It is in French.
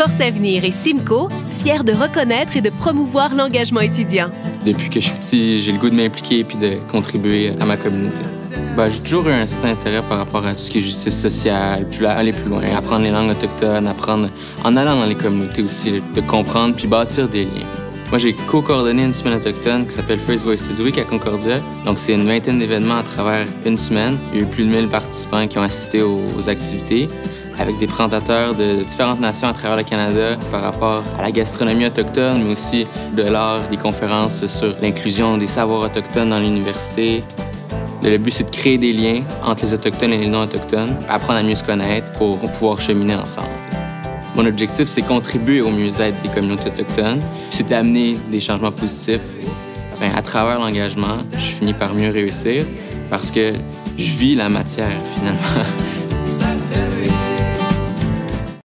Force Avenir et Simcoe, fiers de reconnaître et de promouvoir l'engagement étudiant. Depuis que je suis petit, j'ai le goût de m'impliquer et de contribuer à ma communauté. J'ai toujours eu un certain intérêt par rapport à tout ce qui est justice sociale. Je voulais aller plus loin, apprendre les langues autochtones, apprendre en allant dans les communautés aussi, de comprendre puis bâtir des liens. Moi, j'ai co-coordonné une semaine autochtone qui s'appelle First Voices Week à Concordia. Donc, c'est une vingtaine d'événements à travers une semaine. Il y a eu plus de 1000 participants qui ont assisté aux activités, avec des présentateurs de différentes nations à travers le Canada par rapport à la gastronomie autochtone, mais aussi de l'art, des conférences sur l'inclusion des savoirs autochtones dans l'université. Le but, c'est de créer des liens entre les Autochtones et les non-Autochtones, apprendre à mieux se connaître pour pouvoir cheminer ensemble. Mon objectif, c'est contribuer au mieux-être des communautés autochtones, c'est d'amener des changements positifs. À travers l'engagement, je finis par mieux réussir parce que je vis la matière, finalement.